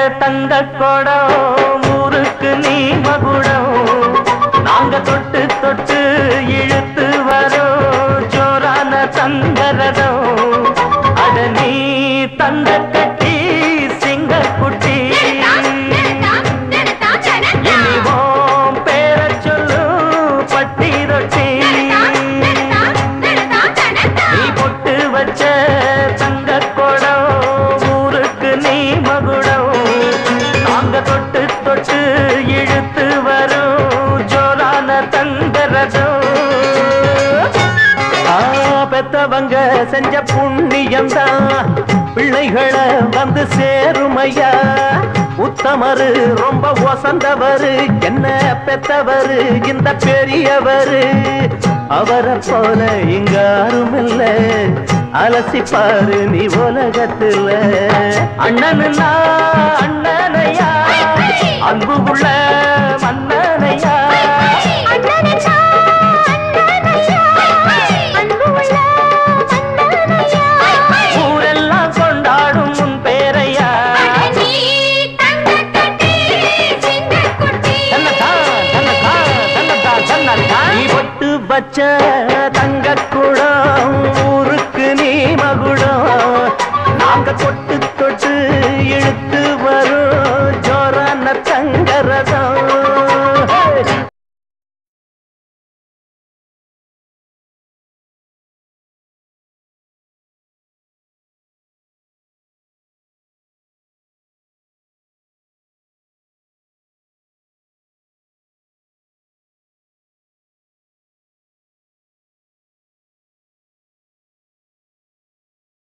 தங்க கொடம் ஊருக்கு நீ மகுடம் நாங்க தொட்டு தொட்டு இழுத்து வரோம் ஜோரான தங்கரதம் அட நீ தங்க கட்டி சிங்க குட்டி இனிவோம் பேர சொல்லு பட்டி ரொட்டி நீ பொட்டு வச்ச தங்க கொடம் ஊருக்கு நீ மகுடம் நாங்க தொட்டு தொட்டு இழுத்து வரும் ஜோரான தங்கரதம் பெத்தவங்க செஞ்ச புண்ணியம்தான் பிள்ளைகளை வந்து சேருமையா உத்தமரு ரொம்ப ஒசந்தவரு என்ன பெத்தவரு இந்த பெரியவரு அவரை போல இங்க யாரும் இல்ல அலசிப்பாரு நீ உலகத்துல அண்ணனுன்னா அண்ணனையா அன்பு உள்ள மன்னனையா ஊரெல்லாம் கொண்டாடும் உன் பேரையா நீ பொட்டு வச்ச தங்க குடம் ஊருக்கு நீ மகுடம் நாங்க கொட்டு